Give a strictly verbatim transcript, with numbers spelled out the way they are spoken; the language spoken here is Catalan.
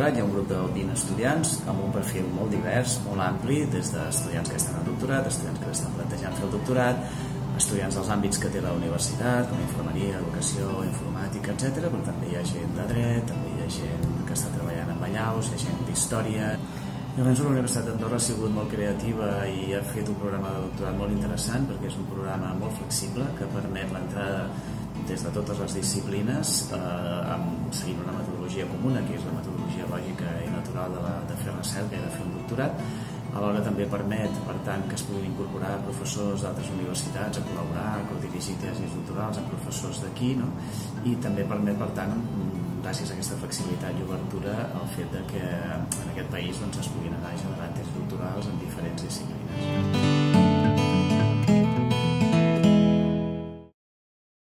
doctorat hi ha un grup de vint estudiants amb un perfil molt divers, molt ampli, des d'estudiants que estan en doctorat, estudiants que estan plantejant fer el doctorat, estudiants dels àmbits que té la universitat, com infermeria, educació, informàtica, etcètera, però també hi ha gent de dret, també hi ha gent que està treballant en ballaus, hi ha gent d'història. Llavors la Universitat d'Andorra ha sigut molt creativa i ha fet un programa de doctorat molt interessant perquè és un programa molt flexible que permet l'entrada des de totes les disciplines eh, amb, seguint una metodologia comuna, que és la metodologia lògica i natural de, la, de fer recerca i de fer un doctorat. Alhora també permet, per tant, que es puguin incorporar professors d'altres universitats a col·laborar, a dirigir tesis doctorals amb professors d'aquí, no? I també permet, per tant, gràcies a aquesta flexibilitat i obertura, el fet de que en aquest país doncs, es puguin anar generant tesis doctorals en diferents disciplines.